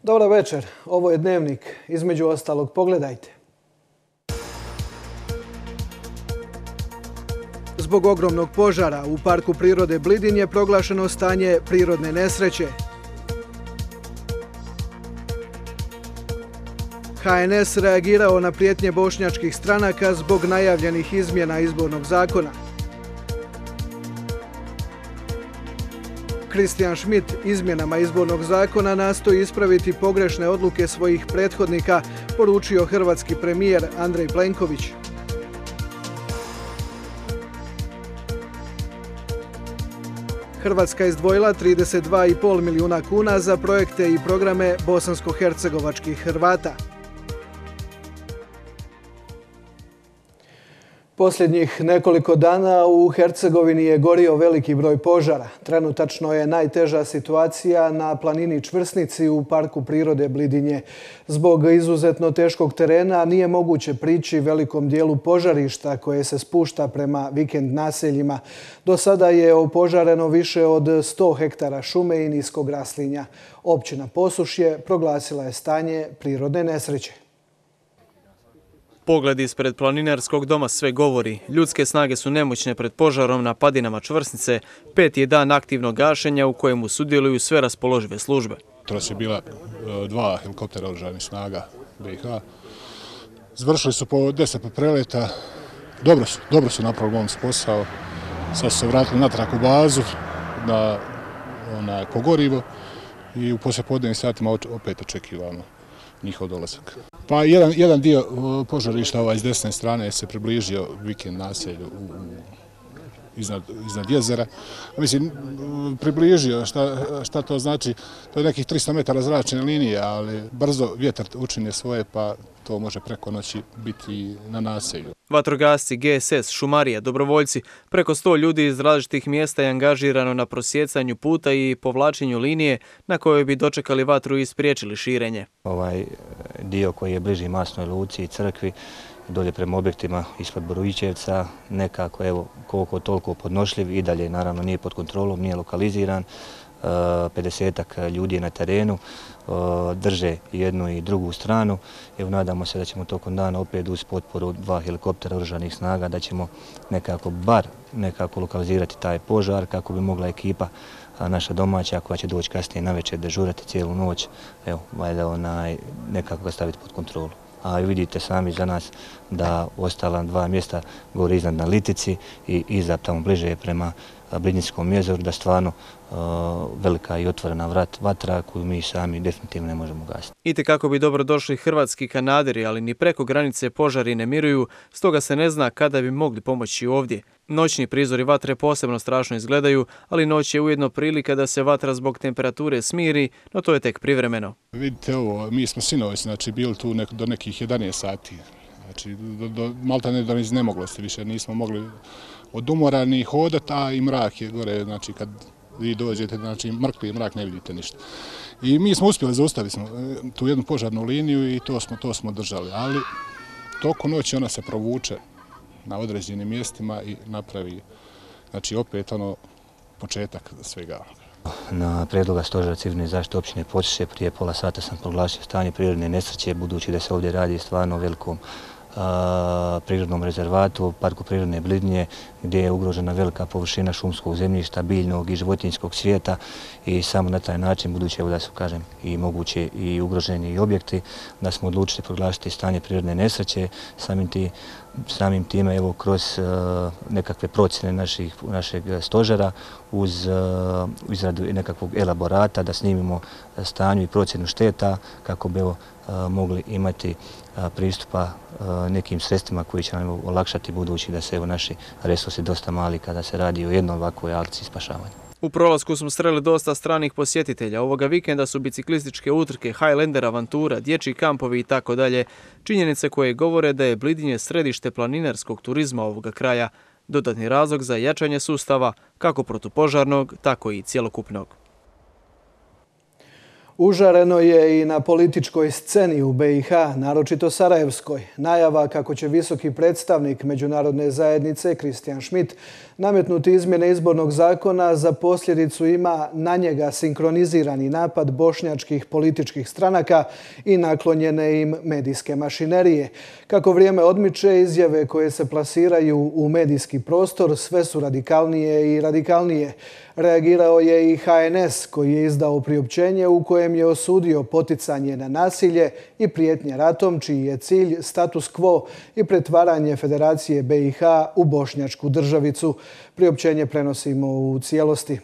Dobar večer, ovo je Dnevnik. Između ostalog, pogledajte. Zbog ogromnog požara u Parku prirode Blidin je proglašeno stanje prirodne nesreće. HNS reagirao na prijetnje bošnjačkih stranaka zbog najavljenih izmjena izbornog zakona. Christian Schmidt izmjenama izbornog zakona nastoji ispraviti pogrešne odluke svojih prethodnika, poručio hrvatski premijer Andrej Plenković. Hrvatska je izdvojila 32,5 milijuna kuna za projekte i programe bosansko-hercegovačkih Hrvata. Posljednjih nekoliko dana u Hercegovini je gorio veliki broj požara. Trenutačno je najteža situacija na planini Čvrsnici u Parku prirode Blidinje. Zbog izuzetno teškog terena nije moguće prići velikom dijelu požarišta koje se spušta prema vikend naseljima. Do sada je opožareno više od 100 hektara šume i niskog raslinja. Općina Posušje proglasila je stanje prirodne nesreće. Pogled ispred planinarskog doma sve govori. Ljudske snage su nemoćne pred požarom na padinama Čvrsnice. 5. je dan aktivnog gašenja u kojemu sudjeluju sve raspoložive službe. Jutros je bila 2 helikoptera oružanih snaga BiH. Završili su po 10 preleta. Dobro su napravili momci posao. Sad su se vratili natrag u bazu na pogorivo i u poslijepodnevnim satima opet očekivamo njihov dolazak. Pa jedan dio požarišta iz desne strane se približio vikend naselju iznad jezera. Mislim, približio, šta to znači? To je nekih 300 metara zračne linije, ali brzo vjetar učine svoje, pa to može preko noći biti na naselju. Vatrogasci, GSS, šumarija, dobrovoljci, preko 100 ljudi iz različitih mjesta je angažirano na prosjecanju puta i povlačenju linije na kojoj bi dočekali vatru i spriječili širenje. Ovaj dio koji je bliži Masnoj luci i crkvi, dolje prema objektima ispod Borujićevca, nekako evo koliko toliko podnošljiv i dalje naravno nije pod kontrolom, nije lokaliziran. 50 ljudi je na terenu, drže jednu i drugu stranu. Evo nadamo se da ćemo tokom dana opet uz potporu 2 helikoptera oružanih snaga da ćemo nekako lokalizirati taj požar kako bi mogla ekipa naša domaća koja će doći kasnije navečer dežurati cijelu noć, evo valjda nekako ga staviti pod kontrolu. A vidite sami za nas da ostala 2 mjesta gore iznad na Litici i iza tamo bliže prema Blidinjskom jezeru, da stvarno velika i otvorena vatra koju mi sami definitivno ne možemo gasiti. Itekako bi dobro došli hrvatski kanaderi, ali ni preko granice požari ne miruju, stoga se ne zna kada bi mogli pomoći ovdje. Noćni prizori vatre posebno strašno izgledaju, ali noć je ujedno prilika da se vatra zbog temperature smiri, no to je tek privremeno. Vidite ovo, mi smo sinoć bili tu do nekih 11 sati. Znači, maltene do iznemoglosti više nismo mogli od umora ni hodati, a i mrak je gore, znači kad vi dođete, znači mrkli mrak, ne vidite ništa. I mi smo uspjeli zaustaviti tu jednu požarnu liniju i to smo držali, ali tokom noći ona se provuče na određenim mjestima i napravi, znači opet početak svega. Na prijedloga Stožera civilne zaštite općine Posušje prije pola sata sam proglasio stanje prirodne nesreće, budući da se ovdje radi stvarno o velikom prirodnom rezervatu, Parku prirodne Blidinje, gdje je ugrožena velika površina šumskog zemljišta, biljnog i životinjskog svijeta i samo na taj način, budući da su, kažem, i moguće i ugroženi i objekti, da smo odlučili proglasiti stanje prirodne nesreće. Samim time, evo, kroz nekakve procjene našeg stožera uz izradu nekakvog elaborata da snimimo stanju i procjenu šteta kako bi mogli imati pristupa nekim sredstvima koji će nam olakšati budući da se naši resursi dosta mali kada se radi o jednoj ovakvoj akciji spašavanja. U prolasku smo sreli dosta stranih posjetitelja. Ovoga vikenda su biciklističke utrke, Highlander avantura, dječji kampovi itd. Činjenice koje govore da je Blidinje središte planinarskog turizma ovoga kraja, dodatni razlog za jačanje sustava, kako protupožarnog, tako i cjelokupnog. Užareno je i na političkoj sceni u BiH, naročito Sarajevskoj. Najava kako će visoki predstavnik međunarodne zajednice Christian Schmidt Nametnuti izmjene izbornog zakona za posljedicu ima na njega sinkronizirani napad bošnjačkih političkih stranaka i naklonjene im medijske mašinerije. Kako vrijeme odmiče, izjave koje se plasiraju u medijski prostor sve su radikalnije i radikalnije. Reagirao je i HNS koji je izdao priopćenje u kojem je osudio poticanje na nasilje i prijetnje ratom, čiji je cilj status quo i pretvaranje Federacije BiH u bošnjačku državicu. Priopćenje prenosimo u cijelosti.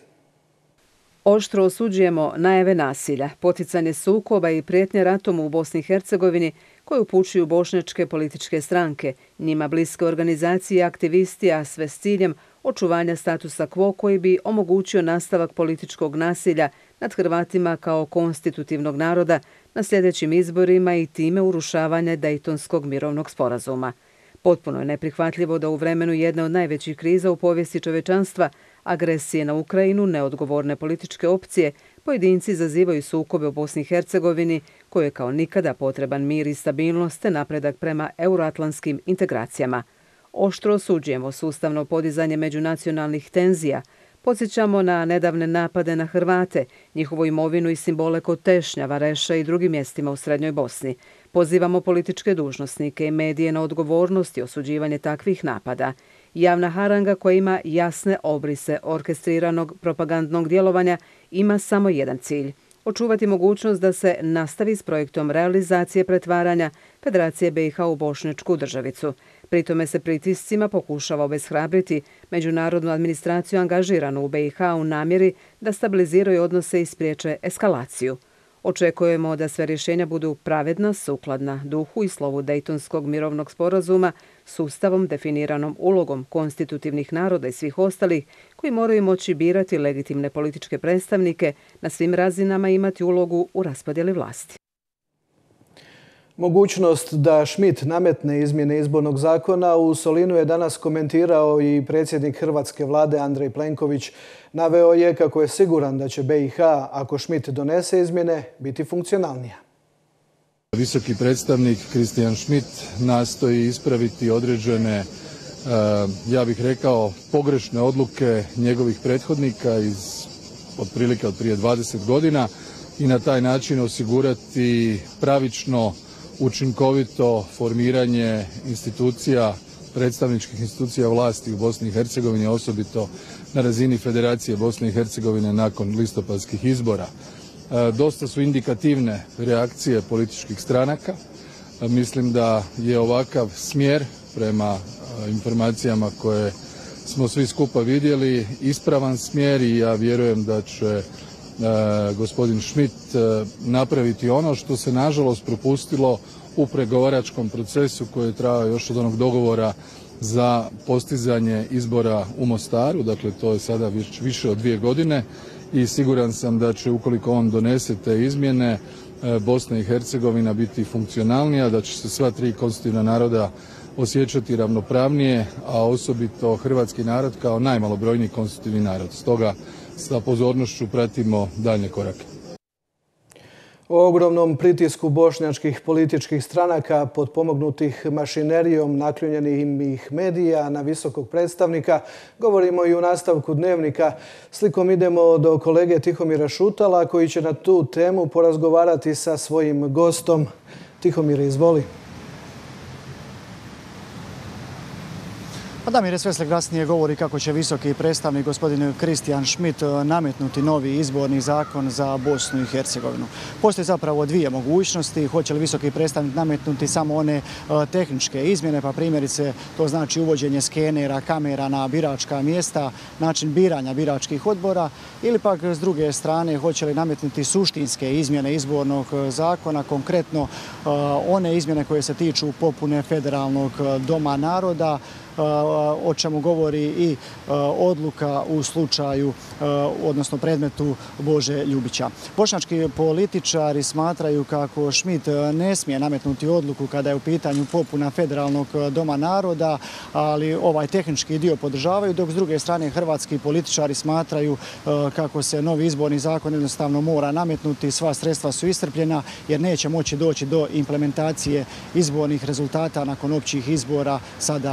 Oštro osuđujemo najave nasilja, poticanje sukoba i prijetnje ratom u Bosni i Hercegovini koje upućuju bošnjačke političke stranke, njima bliske organizacije i aktivisti, a sve s ciljem očuvanja statusa quo koji bi omogućio nastavak političkog nasilja nad Hrvatima kao konstitutivnog naroda na sljedećim izborima i time urušavanja Dejtonskog mirovnog sporazuma. Potpuno je neprihvatljivo da u vremenu jedne od najvećih kriza u povijesti čovječanstva, agresije na Ukrajinu, neodgovorne političke opcije, pojedinci zazivaju sukobe u Bosni i Hercegovini, koje je kao nikada potreban mir i stabilnost te napredak prema euroatlantskim integracijama. Oštro osuđujemo sustavno podizanje međunacionalnih tenzija, podsjećamo na nedavne napade na Hrvate, njihovu imovinu i simbole kod Tešnja, Vareša i drugim mjestima u Srednjoj Bosni. Pozivamo političke dužnosnike i medije na odgovornost i osuđivanje takvih napada. Javna haranga koja ima jasne obrise orkestriranog propagandnog djelovanja ima samo jedan cilj – očuvati mogućnost da se nastavi s projektom realizacije pretvaranja Federacije BiH u bošnjačku državicu. Pritome se pritiscima pokušava obeshrabriti međunarodnu administraciju angažiranu u BiH u namjeri da stabiliziraju odnose i spriječe eskalaciju. Očekujemo da sve rješenja budu pravedna, sukladna duhu i slovu Dejtonskog mirovnog sporazuma s ustavom definiranom ulogom konstitutivnih naroda i svih ostalih koji moraju moći birati legitimne političke predstavnike na svim razinama i imati ulogu u raspodjeli vlasti. Mogućnost da Schmidt nametne izmjene izbornog zakona u Solinu je danas komentirao i predsjednik hrvatske vlade Andrej Plenković. Naveo je kako je siguran da će BiH, ako Schmidt donese izmjene, biti funkcionalnija. Visoki predstavnik Christian Schmidt nastoji ispraviti određene, ja bih rekao, pogrešne odluke njegovih prethodnika iz otprilike od prije 20 godina i na taj način osigurati pravično, učinkovito formiranje institucija, predstavničkih institucija vlasti u Bosni i Hercegovini, osobito na razini Federacije Bosne i Hercegovine nakon listopadskih izbora. Dosta su indikativne reakcije političkih stranaka. Mislim da je ovakav smjer, prema informacijama koje smo svi skupa vidjeli, ispravan smjer i ja vjerujem da će gospodin Schmidt napraviti ono što se nažalost propustilo u pregovaračkom procesu koji je trajao još od onog dogovora za postizanje izbora u Mostaru. Dakle, to je sada više od 2 godine i siguran sam da će, ukoliko on donese te izmjene, Bosna i Hercegovina biti funkcionalnija, da će se sva 3 konstitutivna naroda osjećati ravnopravnije, a osobito hrvatski narod kao najmalobrojniji konstitutivni narod. Stoga sa pozornošću pratimo daljnje korake. O ogromnom pritisku bošnjačkih političkih stranaka potpomognutih mašinerijom naklonjenih medija na visokog predstavnika govorimo i u nastavku Dnevnika. Slikom idemo do kolege Tihomira Šutala koji će na tu temu porazgovarati sa svojim gostom. Tihomire, izvoli. Pa Damir Sveslek kasnije govori kako će visoki predstavnik gospodin Christian Schmidt nametnuti novi izborni zakon za Bosnu i Hercegovinu. Postoje zapravo 2 mogućnosti. Hoće li visoki predstavnik nametnuti samo one tehničke izmjene, pa primjerice to znači uvođenje skenera, kamera na biračka mjesta, način biranja biračkih odbora, ili pak s druge strane hoće li nametnuti suštinske izmjene izbornog zakona, konkretno one izmjene koje se tiču popune Federalnog doma naroda, o čemu govori i odluka u slučaju, odnosno predmetu Bože Ljubića. Bošnjački političari smatraju kako Schmidt ne smije nametnuti odluku kada je u pitanju popuna Federalnog doma naroda, ali ovaj tehnički dio podržavaju, dok s druge strane hrvatski političari smatraju kako se novi izborni zakon jednostavno mora nametnuti, sva sredstva su iscrpljena jer neće moći doći do implementacije izbornih rezultata nakon općih izbora sada u listopadu.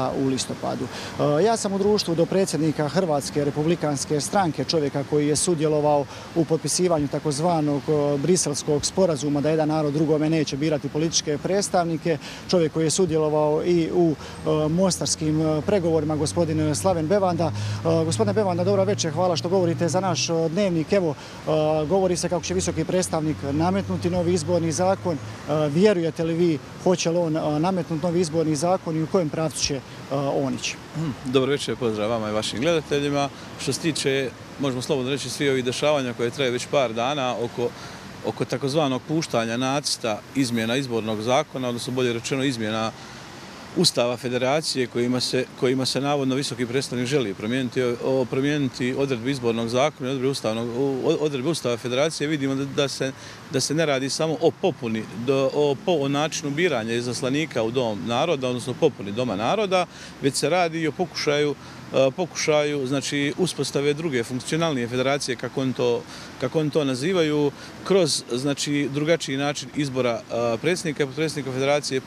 listopadu. Ja sam u društvu do predsjednika Hrvatske republikanske stranke, čovjeka koji je sudjelovao u potpisivanju takozvanog briselskog sporazuma da jedan narod drugome neće birati političke predstavnike, čovjek koji je sudjelovao i u mostarskim pregovorima, gospodin Slaven Bevanda. Gospodine Bevanda, dobro večer, hvala što govorite za naš dnevnik. Evo, govori se kako će visoki predstavnik nametnuti novi izborni zakon. Vjerujete li vi, hoće li on nametnuti novi izborni zakon i u kojem pravcu će on ići? Dobro večer, pozdrav vama i vašim gledateljima. Što se tiče, možemo slobodno reći, svi ovih dešavanja koje traju već par dana oko takozvanog puštanja nacrta izmjena izbornog zakona, odnosno bolje rečeno izmjena Ustava Federacije kojima se navodno visoki predstavnik želi promijeniti odredbe izbornog zakona i odredbe Ustava Federacije. Vidimo da se ne radi samo o popuni, o načinu biranja izaslanika u Dom naroda, odnosno popuni Doma naroda, već se radi i o pokušaju znači, uspostave druge funkcionalnije federacije, kako oni to nazivaju, kroz znači, drugačiji način izbora predsjednika i potpredsjednika federacije,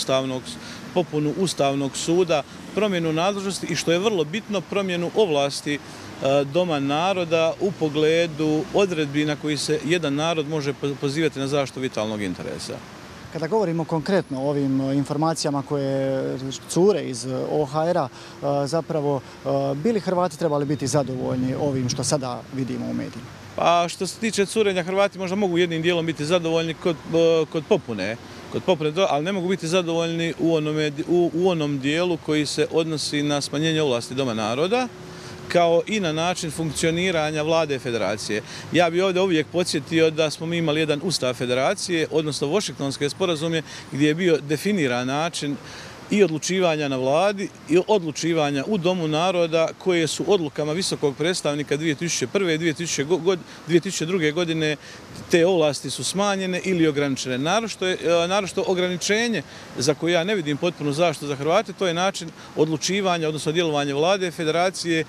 popunu Ustavnog suda, promjenu nadležnosti i što je vrlo bitno, promjenu ovlasti Doma naroda u pogledu odredbi na koji se jedan narod može pozivati na zaštitu vitalnog interesa. Kada govorimo konkretno o ovim informacijama koje cure iz OHR-a, zapravo bili Hrvati trebali biti zadovoljni ovim što sada vidimo u medijima? Pa što se tiče curenja, Hrvati možda mogu jednim dijelom biti zadovoljni kod popune, ali ne mogu biti zadovoljni u onom dijelu koji se odnosi na smanjenje ovlasti Doma naroda, kao i na način funkcioniranja vlade federacije. Ja bih ovdje uvijek podsjetio da smo mi imali jedan Ustav federacije, odnosno Washingtonske sporazume, gdje je bio definiran način i odlučivanja na vladi i odlučivanja u Domu naroda koje su odlukama visokog predstavnika 2001. i 2002. godine te ovlasti su smanjene ili ograničene. Naročito ograničenje za koje ja ne vidim potpunu zaštitu za Hrvate, to je način odlučivanja, odnosno djelovanja vlade federacije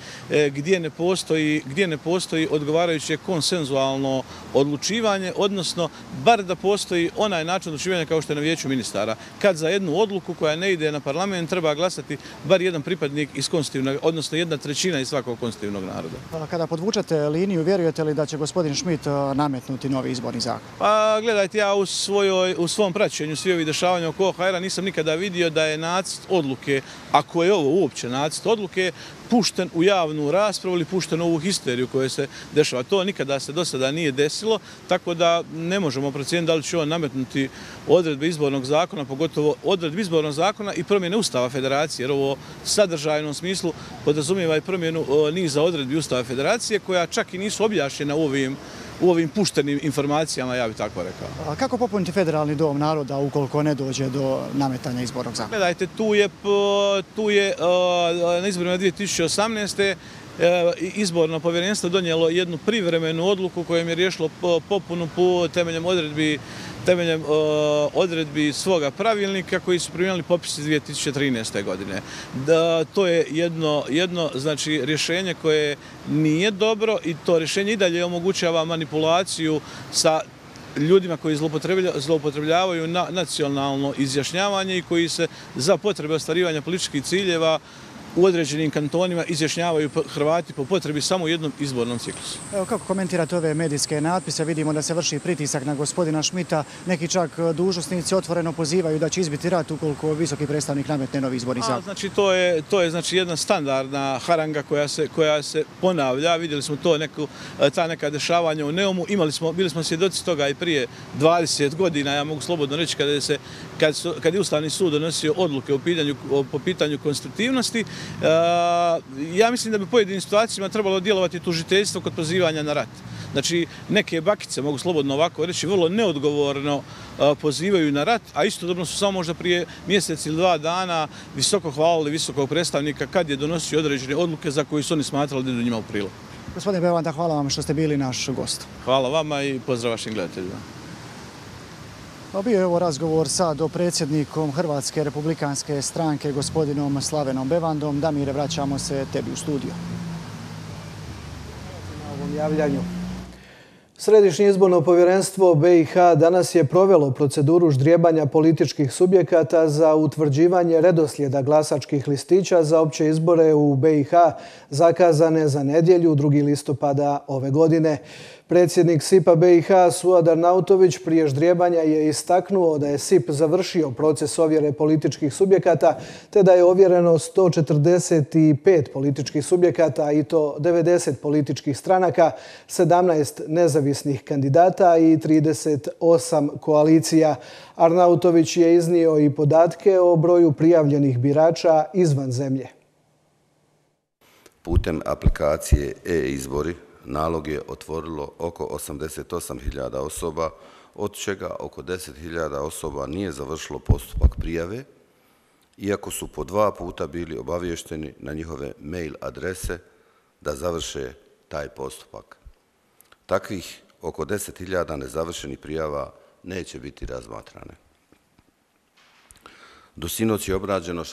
gdje ne postoji odgovarajuće konsenzualno odlučivanje, odnosno bar da postoji onaj način odlučivanja kao što je na vijeću ministara. Kad za jednu odluku koja ne ide na parlament treba glasati bar jedan pripadnik iz konstitutivnog, odnosno 1/3 iz svakog konstitutivnog naroda. Kada podvučete liniju, vjerujete li da će gospodin Schmidt nametnuti novi izborni zakon? Pa gledajte, ja u svom praćenju svi ovih dešavanja oko OHR-a nisam nikada vidio da je nacrt odluke, ako je ovo uopće nacrt odluke, pušten u javnu raspravu ili pušten u ovu histeriju koja se dešava. To nikada se do sada nije desilo, tako da ne možemo procijeniti da li će on nametnuti odredbe izbornog zakona, pogotovo odredbe izbornog zakona i promjene Ustava Federacije, jer ovo sadržajnom smislu podrazumijeva i promjenu niza odredbi Ustava Federacije koja čak i nisu objašnjena u ovim puštenim informacijama, ja bih tako rekao. A kako popuniti federalni Dom naroda ukoliko ne dođe do nametanja izbornog zakona? Gledajte, tu je na izborima 2018. Izborno povjerenstvo donijelo jednu privremenu odluku kojom je riješilo popunu temeljem odredbi svoga pravilnika koji su primijenili popis iz 2013. godine. To je jedno znači, rješenje koje nije dobro i to rješenje i dalje omogućava manipulaciju sa ljudima koji zloupotrebljavaju nacionalno izjašnjavanje i koji se za potrebe ostvarivanja političkih ciljeva u određenim kantonima izjašnjavaju Hrvati po potrebi samo u jednom izbornom ciklusu. Evo, kako komentirate ove medijske natpise? Vidimo da se vrši pritisak na gospodina Schmidta. Neki čak dužnosnici otvoreno pozivaju da će izbiti rat ukoliko visoki predstavnik nametne novi izborni zakon. Znači, to je znači, jedna standardna haranga koja se ponavlja. Vidjeli smo ta neka dešavanja u Neumu. Bili smo svjedoci toga i prije 20 godina, ja mogu slobodno reći, kad je Ustavni sud donosio odluke po pitanju konstitutivnosti. Ja mislim da bi u pojedinim situacijama trebalo djelovati tužiteljstvo kod pozivanja na rat. Znači, neke bakice, mogu slobodno ovako reći, vrlo neodgovorno pozivaju na rat, a istodobno su samo možda prije mjesec ili 2 dana visoko hvalili visokog predstavnika kad je donosio određene odluke za koje su oni smatrali da idu njima u prilog. Gospodine Bevanda, hvala vam što ste bili naš gost. Hvala vama i pozdrav vašim gledateljima. Bio je ovo razgovor sa dopredsjednikom Hrvatske republikanske stranke, gospodinom Slavenom Bevandom. Damire, vraćamo se tebi u studio. Na ovom javljanju. Središnje izborno povjerenstvo BiH danas je provelo proceduru ždrijebanja političkih subjekata za utvrđivanje redoslijeda glasačkih listića za opće izbore u BiH zakazane za nedjelju 2. listopada ove godine. Predsjednik SIP-a BiH Suad Arnautović prije ždrijebanja je istaknuo da je SIP završio proces ovjere političkih subjekata te da je ovjereno 145 političkih subjekata i to 90 političkih stranaka, 17 nezavisnih kandidata i 38 koalicija. Arnautović je iznio i podatke o broju prijavljenih birača izvan zemlje. Putem aplikacije e-izbori nalog je otvorilo oko 88.000 osoba, od čega oko 10.000 osoba nije završilo postupak prijave, iako su po 2 puta bili obavješteni na njihove mail adrese da završe taj postupak. Takvih oko 10.000 nezavršenih prijava neće biti razmatrane. Do sinoć je obrađeno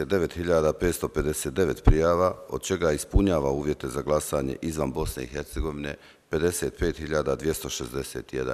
69.559 prijava, od čega ispunjava uvjete za glasanje izvan Bosne i Hercegovine 55.261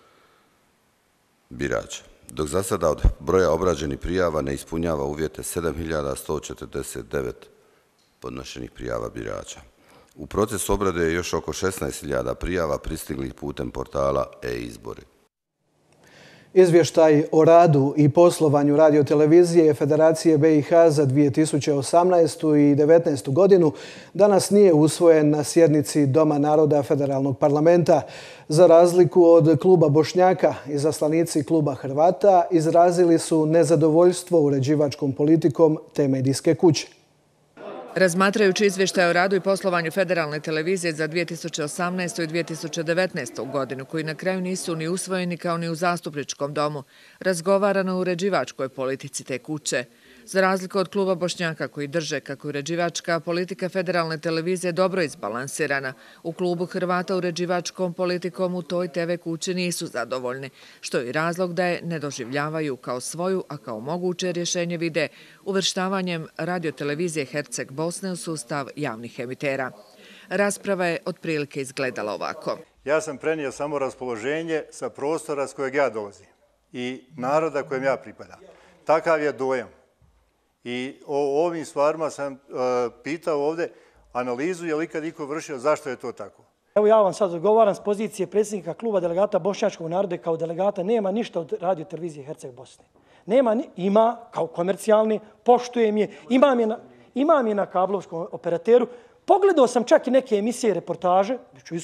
birača, dok za sada od broja obrađenih prijava ne ispunjava uvjete 7.149 podnošenih prijava birača. U procesu obrade je još oko 16.000 prijava pristiglih putem portala e-izbori. Izvještaj o radu i poslovanju radiotelevizije Federacije BiH za 2018. i 2019. godinu danas nije usvojen na sjednici Doma naroda Federalnog parlamenta. Za razliku od kluba Bošnjaka, izaslanici kluba Hrvata izrazili su nezadovoljstvo uređivačkom politikom te medijske kuće. Razmatrajući izvještaj o radu i poslovanju Federalne televizije za 2018. i 2019. godinu, koji na kraju nisu ni usvojeni kao ni u zastupničkom domu, razgovarano o uređivačkoj politici te kuće. Za razliku od kluba Bošnjaka koji drže kako uređivačka politika Federalne televizije dobro izbalansirana, u klubu Hrvata uređivačkom politikom u toj TV kući nisu zadovoljni, što je i razlog da je ne doživljavaju kao svoju, a kao moguće rješenje vide uvrštavanjem radiotelevizije Herceg Bosne u sustav javnih emitera. Rasprava je otprilike izgledala ovako. Ja sam prenio samo raspoloženje sa prostora s kojeg ja dolazim i naroda kojem ja pripadam. Takav je dojam. I o ovim stvarima sam pitao ovdje analizu je li ikad iko vršio zašto je to tako. Evo ja vam sad odgovaram s pozicije predsjednika kluba delegata Bošnjačkog naroda kao delegata. Nema ništa od radiotelevizije Herceg Bosne. Ima kao komercijalni, poštujem je, imam je na kablovskom operateru. Pogledao sam čak i neke emisije, reportaže,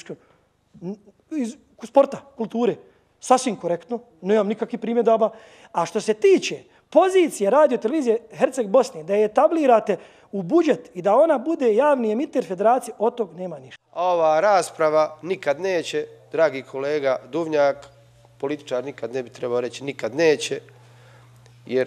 iz sporta, kulture, sasvim korektno, nemam nikakvih primjedaba. A što se tiče pozicije radiotelevizije Herceg Bosne, da je etablirate u budžet i da ona bude javni emiter federacije, od tog nema ništa. Ova rasprava nikad neće, dragi kolega Duvnjak, političar nikad ne bi trebao reći nikad neće, jer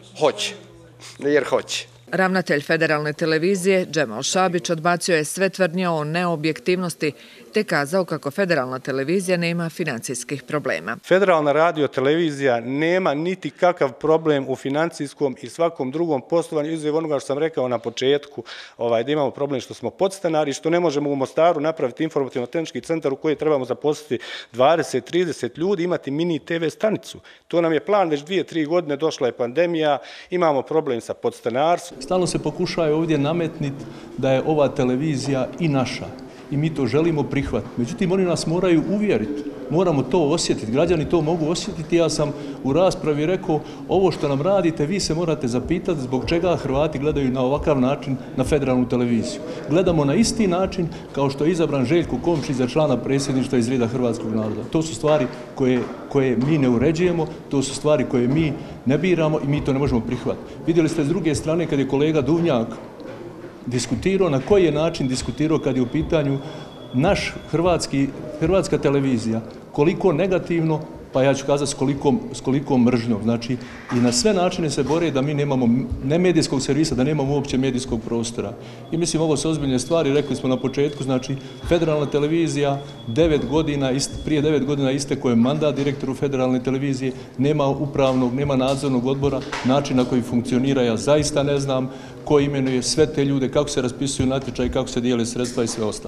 hoće. Ravnatelj Federalne televizije Džemal Šabić odbacio je sve tvrdnje o neobjektivnosti te kazao kako Federalna televizija nema financijskih problema. Federalna radiotelevizija nema niti kakav problem u financijskom i svakom drugom poslovanju, izuzev onoga što sam rekao na početku, da imamo problem što smo podstanari, što ne možemo u Mostaru napraviti informativno-tehnički centar u koji trebamo zaposliti 20-30 ljudi, imati mini TV stanicu. To nam je plan već 2-3 godine, došla je pandemija, imamo problem sa podstanarstvom. Stalno se pokušava ovdje nametniti da je ova televizija i naša i mi to želimo prihvatiti. Međutim, oni nas moraju uvjeriti, moramo to osjetiti, građani to mogu osjetiti. Ja sam u raspravi rekao, ovo što nam radite, vi se morate zapitati zbog čega Hrvati gledaju na ovakav način na Federalnu televiziju. Gledamo na isti način kao što je izabran Željko Komšić za člana predsjedništva iz reda hrvatskog naroda. To su stvari koje mi ne uređujemo, to su stvari koje mi ne biramo i mi to ne možemo prihvatiti. Vidjeli ste s druge strane kad je kolega Duvnjak diskutirao, na koji je način diskutirao kad je u pitanju hrvatska televizija, koliko negativno, pa ja ću kazati s kolikom mržnjom. Znači, i na sve načine se bore da mi nemamo ne medijskog servisa, da nemamo uopće medijskog prostora. I mislim, ovo su ozbiljne stvari, rekli smo na početku, znači, Federalna televizija prije 9 godina istekao je mandat direktoru Federalne televizije, nema upravnog, nema nadzornog odbora, način na koji funkcionira, ja zaista ne znam ko imenuje sve te ljude, kako se raspisuju natječaji, kako se dijele sredstva i sve ostalo.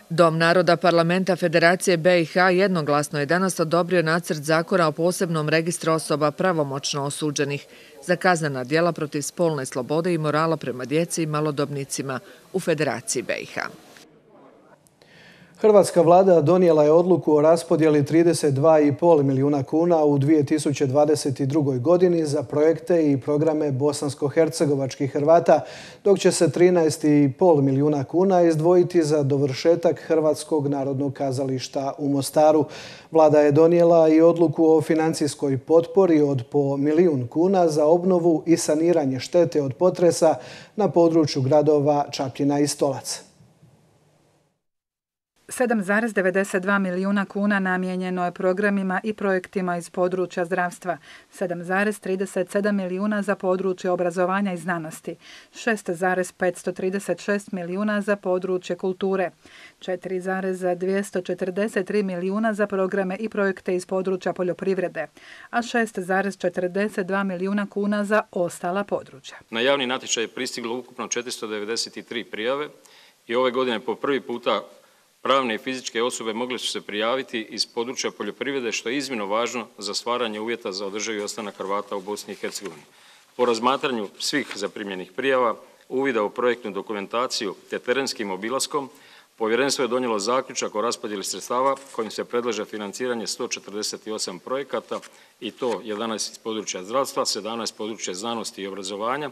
Dom naroda parlamenta Federacije BiH jednoglasno je danas odobrio nacrt zakona o posebnom registru osoba pravomoćno osuđenih za kaznena djela protiv spolne slobode i morala prema djeci i malodobnicima u Federaciji BiH. Hrvatska vlada donijela je odluku o raspodjeli 32,5 milijuna kuna u 2022. godini za projekte i programe bosansko-hercegovačkih Hrvata, dok će se 13,5 milijuna kuna izdvojiti za dovršetak Hrvatskog narodnog kazališta u Mostaru. Vlada je donijela i odluku o financijskoj potpori od po 1 milijun kuna za obnovu i saniranje štete od potresa na području gradova Čapljina i Stolac. 7,92 milijuna kuna namijenjeno je programima i projektima iz područja zdravstva, 7,37 milijuna za područje obrazovanja i znanosti, 6,536 milijuna za područje kulture, 4,243 milijuna za programe i projekte iz područja poljoprivrede, a 6,42 milijuna kuna za ostala područja. Na javni natječaj je pristiglo ukupno 493 prijave i ove godine po prvi puta pravne i fizičke osobe mogle su se prijaviti iz područja poljoprivrede, što je iznimno važno za stvaranje uvjeta za održivi ostanak Hrvata u Bosni i Hercegovini. Po razmatranju svih zaprimljenih prijava, uvida u projektnu dokumentaciju te terenskim obilaskom, povjerenstvo je donijelo zaključak o raspodjeli sredstava kojim se predlaže financiranje 148 projekata i to 11 iz područja zdravstva, 17 iz područja znanosti i obrazovanja,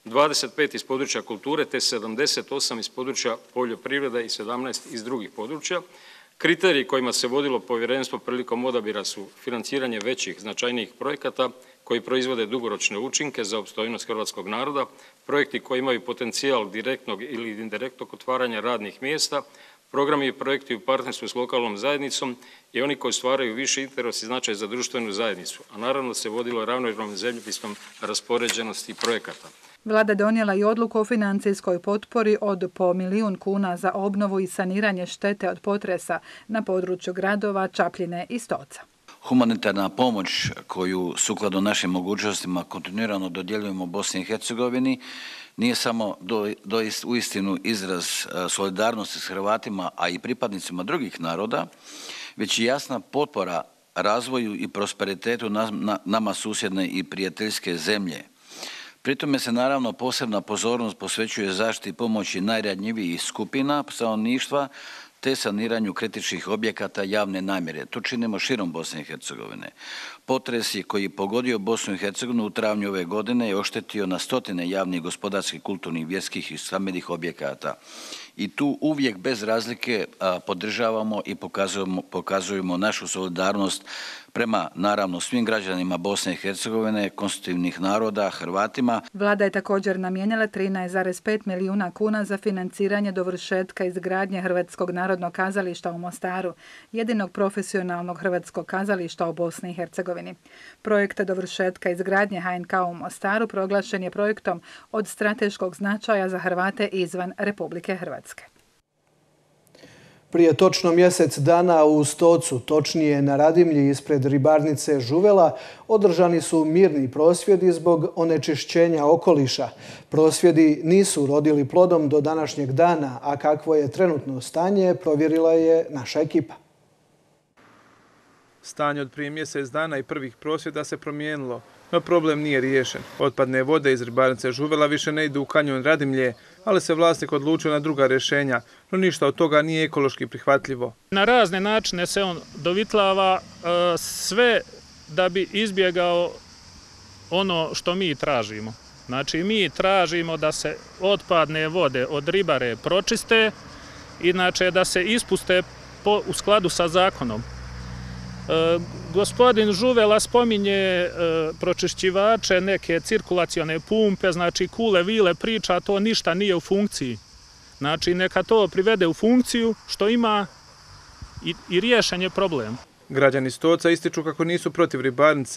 25 iz područja kulture te 78 iz područja poljoprivrede i 17 iz drugih područja. Kriteriji kojima se vodilo povjerenstvo prilikom odabira su financiranje većih, značajnijih projekata koji proizvode dugoročne učinke za opstojnost hrvatskog naroda, projekti koji imaju potencijal direktnog ili indirektnog otvaranja radnih mjesta, programi i projekti u partnerstvu s lokalnom zajednicom i oni koji stvaraju viši interes i značaj za društvenu zajednicu, a naravno se vodilo ravnomjernom zemljopisnom raspoređenosti projekata. Vlada donijela i odluku o financijskoj potpori od po 1 milijun kuna za obnovu i saniranje štete od potresa na području gradova Čapljine i Stoca. Humanitarna pomoć koju sukladno našim mogućnostima kontinuirano dodjeljujemo Bosni i Hercegovini nije samo uistinu izraz solidarnosti s Hrvatima, a i pripadnicima drugih naroda, već i jasna potpora razvoju i prosperitetu nama susjedne i prijateljske zemlje. Pritome se naravno posebna pozornost posvećuje zaštiti pomoći najranjivijih skupina stanovništva te saniranju kritičnih objekata javne namjere. To činimo širom Bosne i Hercegovine. Potres koji je pogodio Bosnu i Hercegovinu u travnju ove godine je oštetio na stotine javnih, gospodarskih, kulturnih, vjerskih i stambenih objekata. I tu uvijek bez razlike podržavamo i pokazujemo našu solidarnost prema, naravno, svim građanima Bosne i Hercegovine, konstitutivnih naroda, Hrvatima. Vlada je također namijenila 13,5 milijuna kuna za financiranje dovršetka izgradnje Hrvatskog narodnog kazališta u Mostaru, jedinog profesionalnog hrvatskog kazališta u Bosni i Hercegovini. Projekt dovršetka izgradnje HNK u Mostaru proglašen je projektom od strateškog značaja za Hrvate izvan Republike Hrvatske. Prije točno mjesec dana u Stocu, točnije na Radimlji ispred ribarnice Žuvela, održani su mirni prosvjedi zbog onečišćenja okoliša. Prosvjedi nisu rodili plodom do današnjeg dana, a kakvo je trenutno stanje provjerila je naša ekipa. Stanje od prije mjesec dana i prvih prosvjeda se promijenilo, no problem nije riješen. Otpadne vode iz ribarnice Žuvela više ne idu u kanjon Radimlje, ali se vlasnik odlučio na druga rješenja, no ništa od toga nije ekološki prihvatljivo. Na razne načine se on dovitlava, sve da bi izbjegao ono što mi tražimo. Znači, mi tražimo da se otpadne vode od ribare pročiste, inače da se ispuste u skladu sa zakonom. Gospodin Žuvela spominje pročišćivače, neke cirkulacione pumpe, znači kule, vile, priča, to ništa nije u funkciji. Znači neka to privede u funkciju što ima i riješen je problem. Građani Stoca ističu kako nisu protiv ribarnice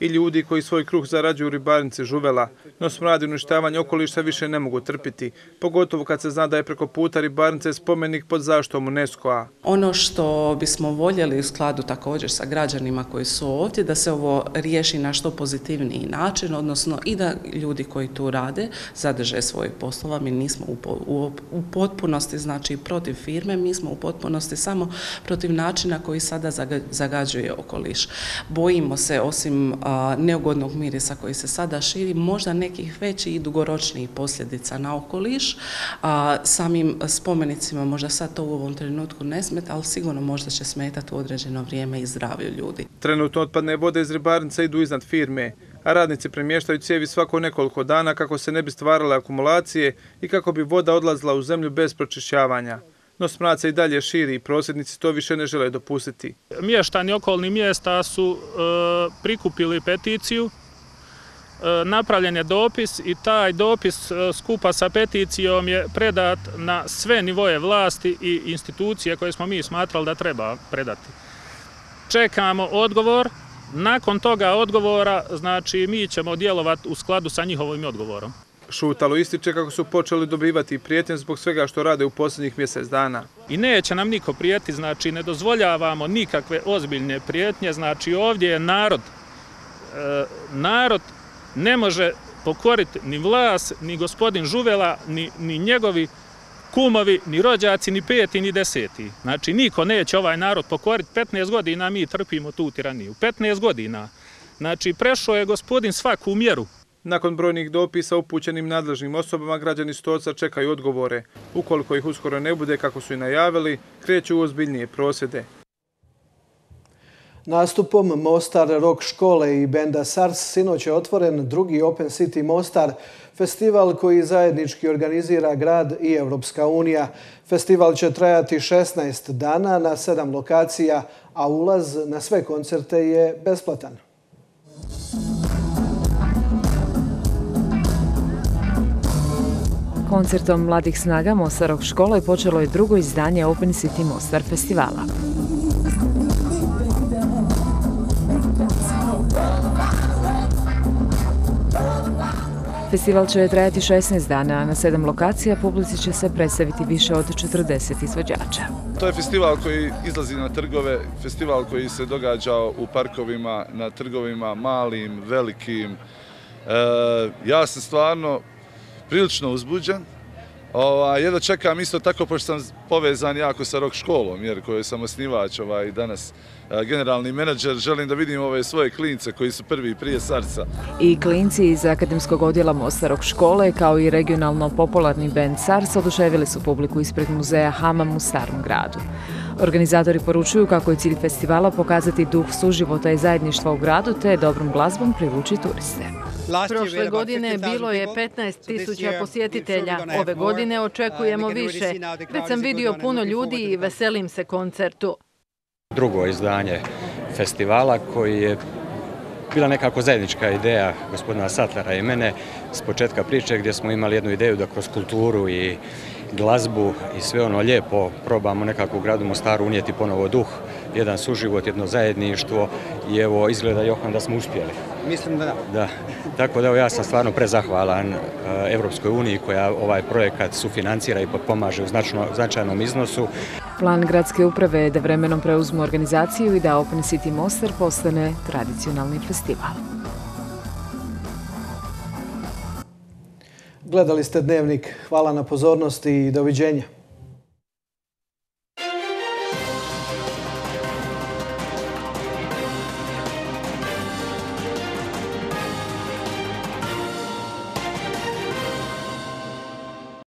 i ljudi koji svoj kruh zarađuju u ribarnici Žuvela, no smrad i uništavanje okoliša više ne mogu trpiti, pogotovo kad se zna da je preko puta ribarnice spomenik pod zaštitom UNESCO-a. Ono što bismo voljeli u skladu također sa građanima koji su ovdje, da se ovo riješi na što pozitivniji način, odnosno i da ljudi koji tu rade zadrže svoje poslova. Mi nismo u potpunosti znači protiv firme, mi smo u potpunosti samo protiv načina koji sada zagađuje okoliš. Bojimo se, osim neugodnog mirisa koji se sada širi, možda nekih većih i dugoročnijih posljedica na okoliš. Samim spomenicima možda sad to u ovom trenutku ne smeta, ali sigurno možda će smetati u određeno vrijeme i zdravlju ljudi. Trenutno otpadne vode iz ribarnice idu iznad firme, a radnici premještaju cijevi svako nekoliko dana kako se ne bi stvarale akumulacije i kako bi voda odlazila u zemlju bez pročišćavanja. No smrad se i dalje širi i prosvjednici to više ne žele dopustiti. Mještani okolnih mjesta su prikupili peticiju, napravljen je dopis i taj dopis skupa sa peticijom je predat na sve nivoje vlasti i institucije koje smo mi smatrali da treba predati. Čekamo odgovor. Nakon toga odgovora, znači, mi ćemo djelovati u skladu sa njihovim odgovorom. Šutalo ističe kako su počeli dobivati prijetnje zbog svega što rade u posljednjih mjesec dana. I neće nam niko prijeti, znači ne dozvoljavamo nikakve ozbiljne prijetnje, znači ovdje je narod. Narod ne može pokoriti ni vlast, ni gospodin Žuvela, ni njegovi kumovi, ni rođaci, ni peti, ni deseti. Znači niko neće ovaj narod pokoriti. 15 godina mi trpimo tu tiraniju. 15 godina. Znači prešao je gospodin svaku mjeru. Nakon brojnih dopisa upućenim nadležnim osobama, građani Stoca čekaju odgovore. Ukoliko ih uskoro ne bude kako su i najavili, kreću u ozbiljnije prosvjede. Nastupom Mostar Rock škole i benda SARS sinoć je otvoren drugi Open City Mostar, festival koji zajednički organizira grad i Europska unija. Festival će trajati 16 dana na 7 lokacija, a ulaz na sve koncerte je besplatan. Koncertom mladih snaga Mostar Rock škole počelo je drugo izdanje Open City Mostar festivala. Festival će trajati 16 dana, a na 7 lokacija publici će se predstaviti više od 40 izvođača. To je festival koji izlazi na trgove, festival koji se događa u parkovima, na trgovima, malim, velikim. Ja sam stvarno prilično uzbuđen. Jedno čekam isto tako, pošto sam povezan jako sa rock školom, jer koje sam osnivač danas generalni menadžer, želim da vidim ove svoje klince koji su prvi prije Sarsa. I klinci iz akademskog odjela Mostar Rock škole, kao i regionalno popularni bend Sars, oduševili su publiku ispred muzeja Hamam u Starom gradu. Organizatori poručuju kako je cilj festivala pokazati duh suživota i zajedništva u gradu, te dobrom glazbom privući turiste. Prošle godine bilo je 15.000 posjetitelja. Ove godine očekujemo više. Već sam vidio puno ljudi i veselim se koncertu. Drugo izdanje festivala koji je bila nekako zajednička ideja gospodina Satlara i mene s početka priče, gdje smo imali jednu ideju da kroz kulturu i glazbu i sve ono lijepo probamo nekako u gradu Mostaru unijeti ponovo duh, jedan suživot, jedno zajedništvo i evo izgleda, Johan, da smo uspjeli. Mislim da da. Tako da ja sam stvarno prezahvalan Evropskoj uniji koja ovaj projekat sufinancira i potpomaže u značajnom iznosu. Plan gradske uprave je da vremenom preuzmu organizaciju i da Open City Mostar postane tradicionalni festival. Gledali ste Dnevnik. Hvala na pozornosti i doviđenja.